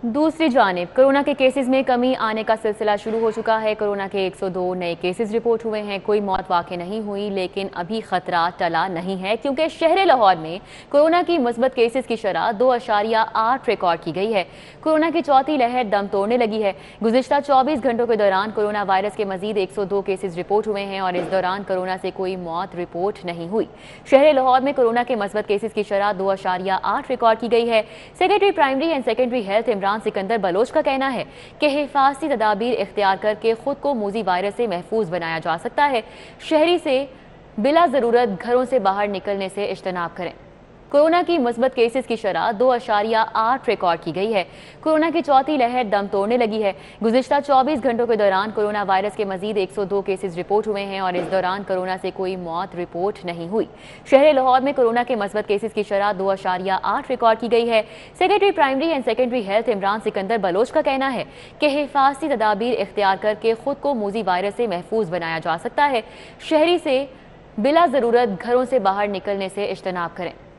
दूसरी जानिब कोरोना के केसेस में कमी आने का सिलसिला शुरू हो चुका है। कोरोना के 102 नए केसेस रिपोर्ट हुए हैं। कोई मौत वाक़ई नहीं हुई, लेकिन अभी खतरा टला नहीं है क्योंकि शहर लाहौर में कोरोना की मुस्बत केसेस की शरह 2.8 रिकॉर्ड की गई है। कोरोना की चौथी लहर दम तोड़ने लगी है। गुज़िश्ता 24 घंटों के दौरान कोरोना वायरस के मजीद 102 केसेस रिपोर्ट हुए हैं और इस दौरान कोरोना से कोई मौत रिपोर्ट नहीं हुई। शहर लाहौर में कोरोना के मुस्बत केसेस की शरह 2.8 रिकॉर्ड की गई है। Secretary primary and secondary health Imran Sikandar Baloch का कहना है कि हिफाजती तदाबीर इख्तियार करके खुद को मूजी वायरस से महफूज बनाया जा सकता है। शहरी से बिला जरूरत घरों से बाहर निकलने से इज्तनाब करें। कोरोना की मुस्बत केसेस की शरह 2.8 रिकॉर्ड की गई है। कोरोना की चौथी लहर दम तोड़ने लगी है। गुज़िश्ता 24 घंटों के दौरान कोरोना वायरस के मजीद 102 केसेस रिपोर्ट हुए हैं और इस दौरान कोरोना से कोई मौत रिपोर्ट नहीं हुई। शहर लाहौर में कोरोना के मुस्बत केसेस की शरह 2.8 रिकॉर्ड की गई है। Secretary primary and secondary health Imran Sikandar Baloch का कहना है कि हिफाजती तदाबीर इख्तियार करके खुद को मूजी वायरस से महफूज बनाया जा सकता है। शहरी से बिला जरूरत घरों से बाहर निकलने से इज्तनाब करें।